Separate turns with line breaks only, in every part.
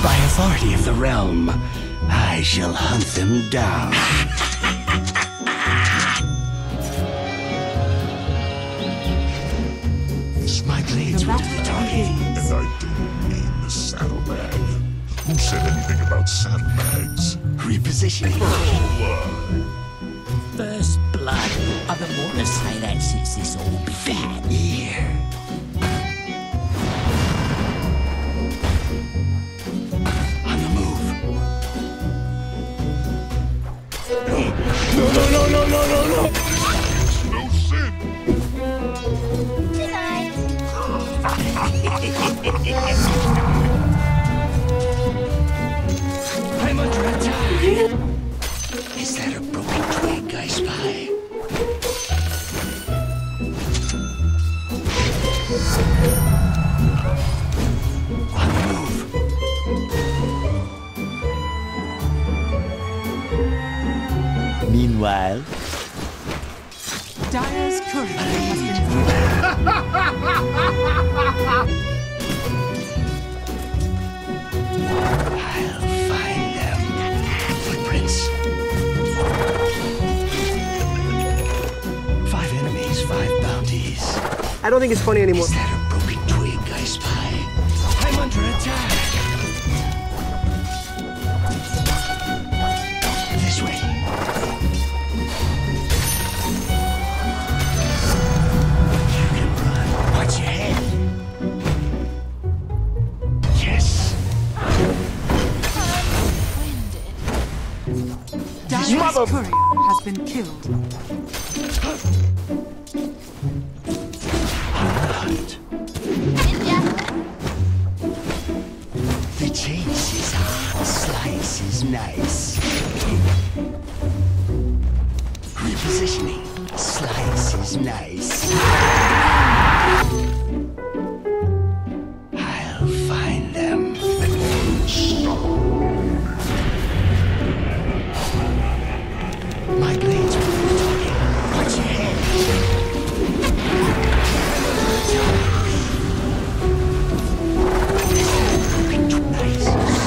By authority of the realm, I shall hunt them down. My blades will do the talking.
And I don't mean the saddlebag. Who said anything about saddlebags?
Repositioning.
First blood. I've been wanting to say that since this all began.
Ear. On the move. No.
No sin.
I'm under attack. Is that a broken twig I spy? On the move.
Meanwhile,
Dyer's courier has been
I'll find them. Footprints. 5 enemies, 5 bounties.
I don't think it's funny anymore.
Is that a broken twig I spy? I'm under attack. This way. You can run. Watch your head. Yes.
Dyer's courier has been killed.
Hunt. The chase is hot, slice is nice. Repositioning, slice is nice. I'll find them. My blades will be talking. Watch your head. Nice.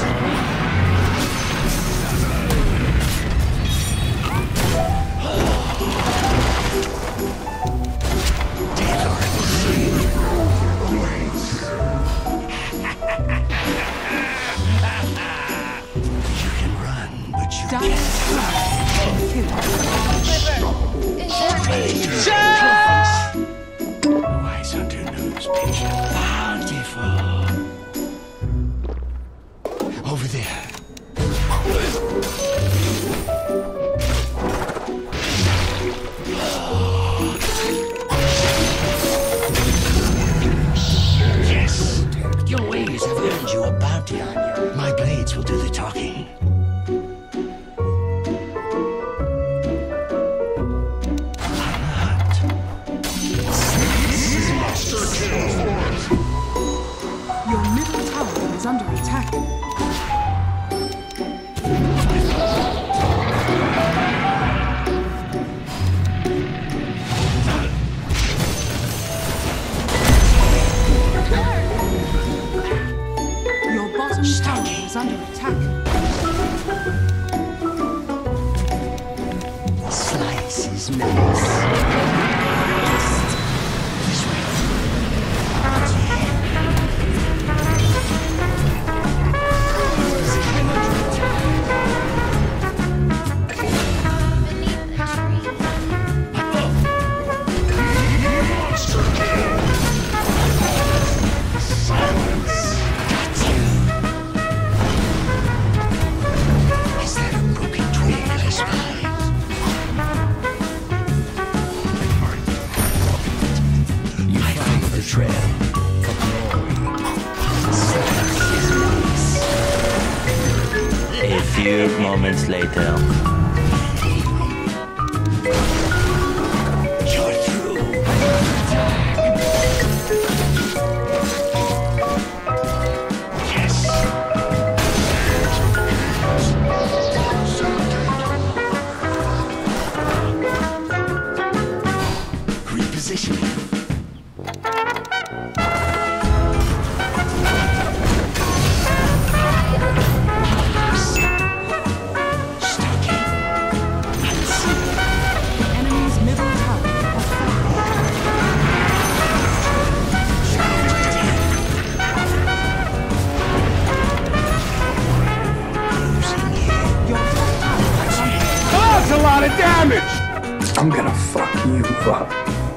You can run, but you
Dyer's courier has been killed.
Wise hunter knows patient. Bountiful. Over there. Yes. Your ways have earned you a bounty on you. My blades will do the talking.
Your middle tower is under attack. Your bottom tower is under attack.
Slice is nice. This way. Is that a broken twig I spy? You follow the trail for glory.
a few moments later.
You're through. Yes. Repositioning.
I'm gonna fuck you up.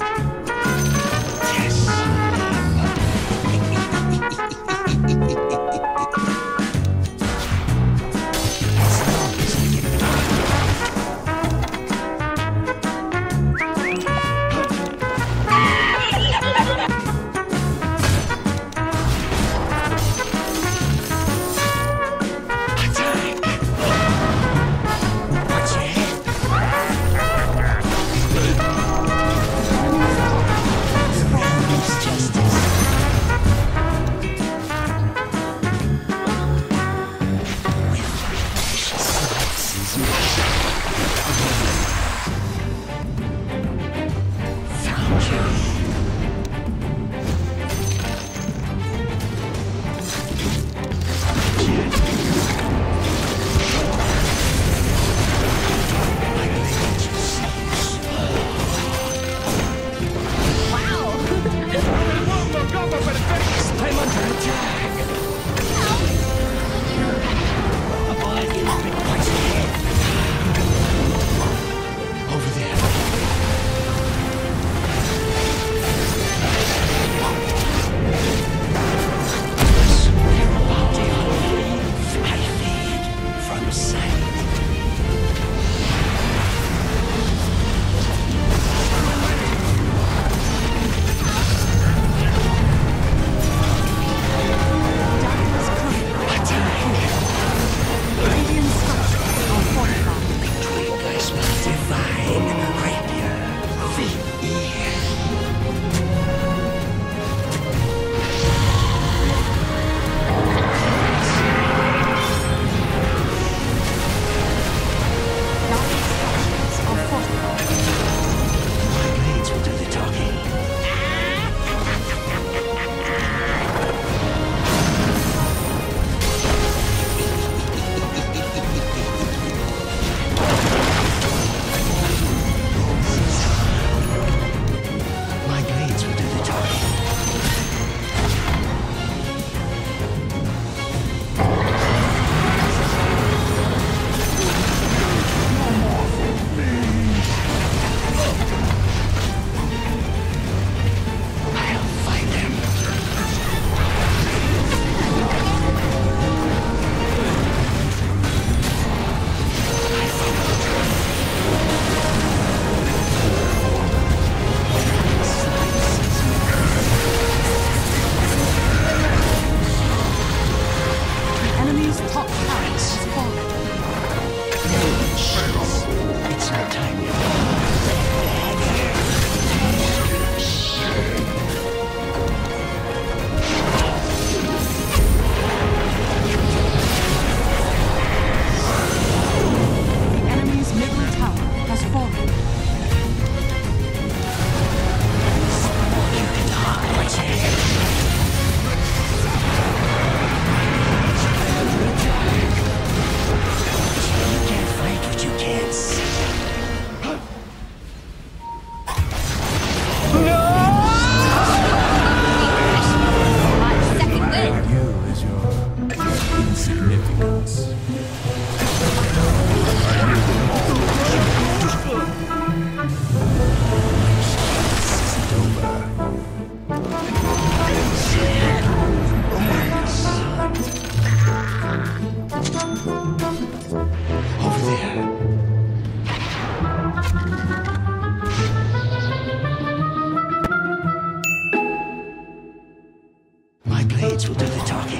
blades will do the talking.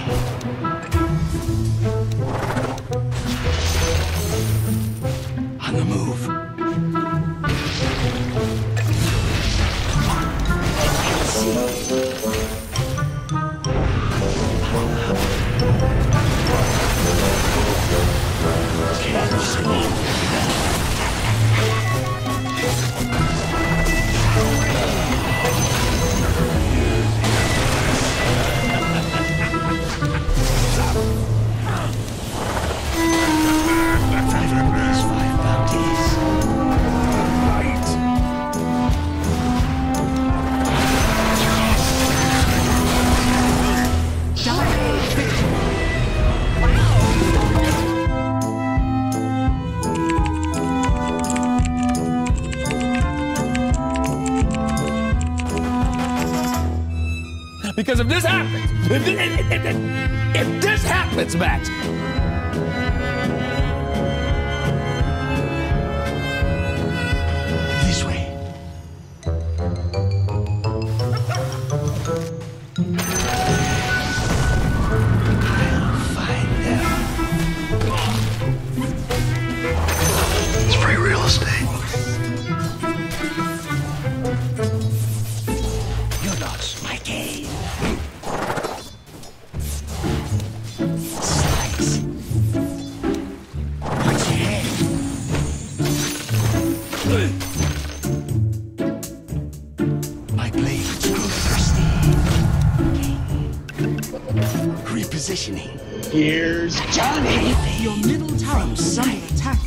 On the move.
Because if this happens, if this happens, Max.
This way. I'll find them. It's free real estate. You're not my game. Slice. Watch your head. My blades grow thirsty. Repositioning. Here's Johnny.
Your middle tower is under attack.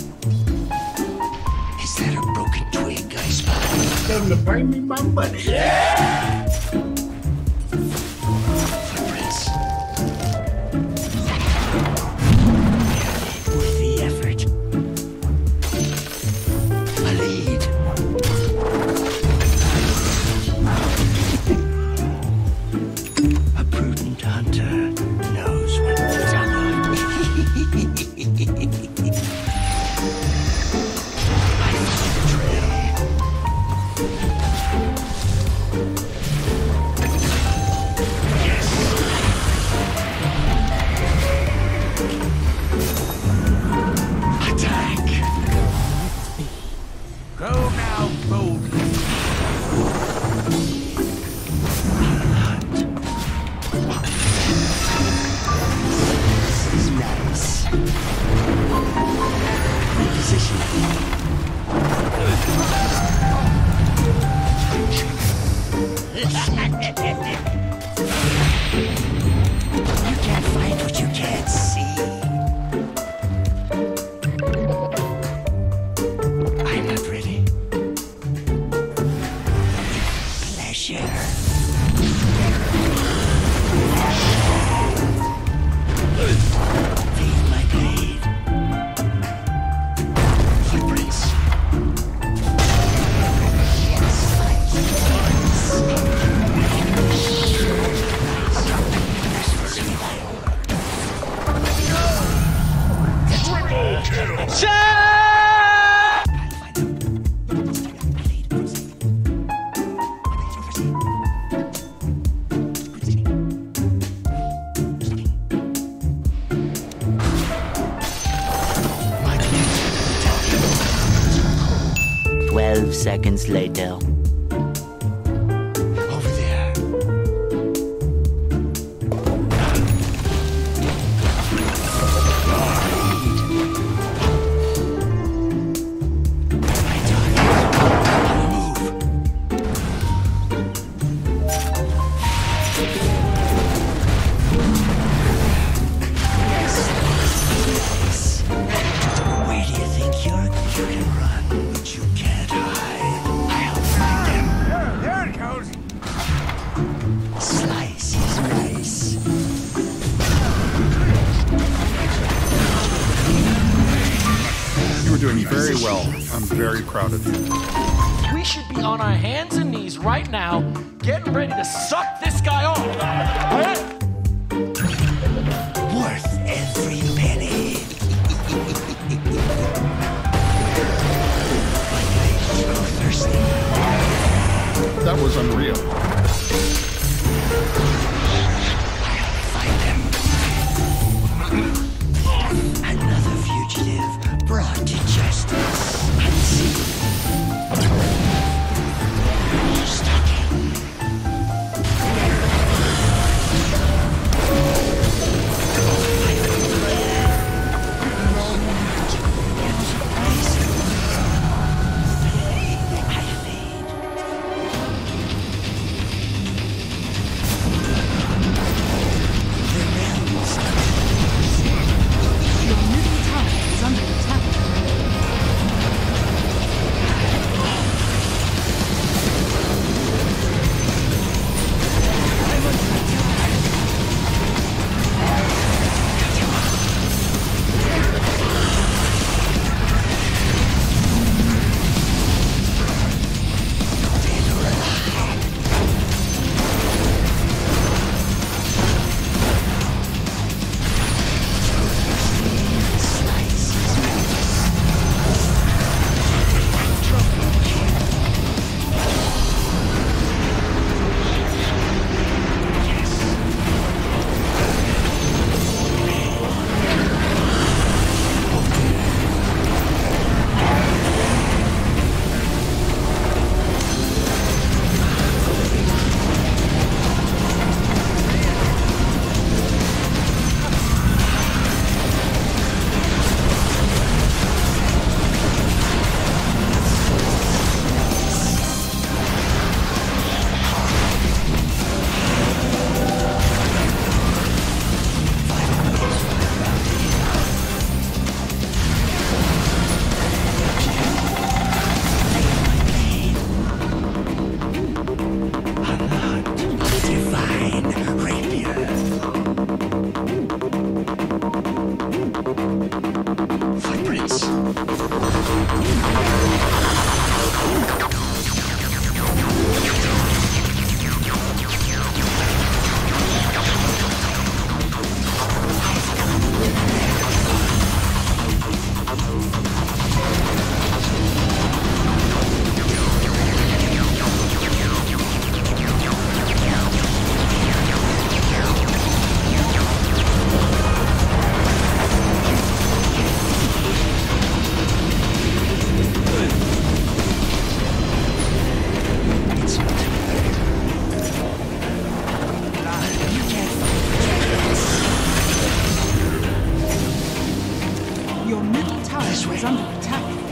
Is that a broken twig I spy?
Time to bring me my money.
Footprints. Worth the effort. A lead. A prudent hunter knows when to tunnel. I find a trail. Yes. Attack.
Go now, boldly.
This is nice. Repositioning. You can't find what you can't see. I'm not ready. Pleasure. Feed my blade. Footprints. My blade.
12 seconds later.
Over there. My target. Move. Yes. Where do you think you can run, but you can't hide? I'll find them.
There it goes.
Slice is nice.
You were doing very well. I'm very proud of you.
We should be on our hands and knees right now, getting ready to suck this guy off. Huh?
Worth every penny. My blades grow thirsty.
That was unreal.
I'll find them. Another fugitive brought to justice. Unseen. Stalking.
is under attack.